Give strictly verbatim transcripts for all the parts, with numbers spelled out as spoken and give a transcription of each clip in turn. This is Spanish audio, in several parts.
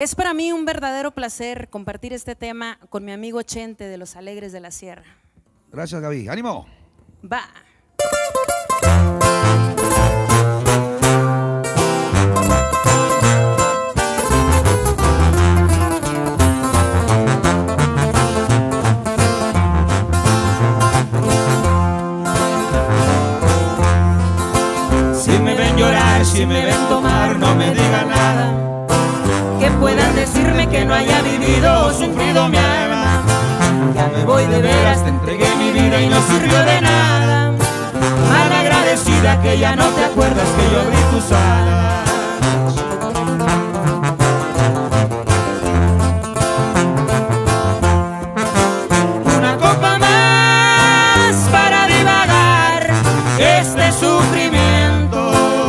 Es para mí un verdadero placer compartir este tema con mi amigo Chente de Los Alegres de la Sierra. Gracias, Gaby. ¡Ánimo! Va. Si me ven llorar, si me ven tomar, no me digan nada. Que puedan decirme que no haya vivido o sufrido mi alma. Ya me voy de veras, te entregué mi vida y no sirvió de nada. Mal agradecida que ya no te acuerdas que yo abrí tus alas. Una copa más para divagar este sufrimiento.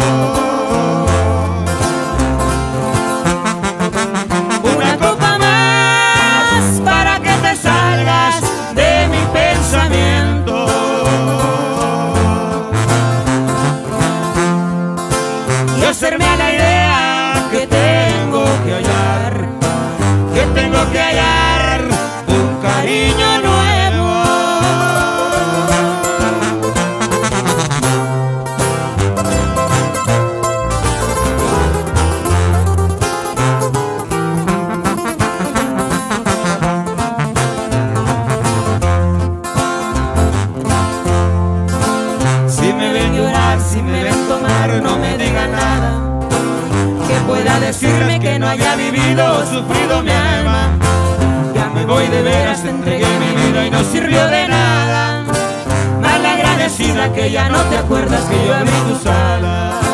Una copa más para que te salgas de mi pensamiento. Y hacerme a la idea que tengo que hallar, que tengo que hallar un cariño nuevo. Si me ven llorar, si me ven tomar, no me digan nada. Que pueda decirme que no haya vivido o sufrido mi alma. Ya me voy de veras, te entregué mi vida y no sirvió de nada. Mal agradecida que ya no te acuerdas que yo abrí tus alas.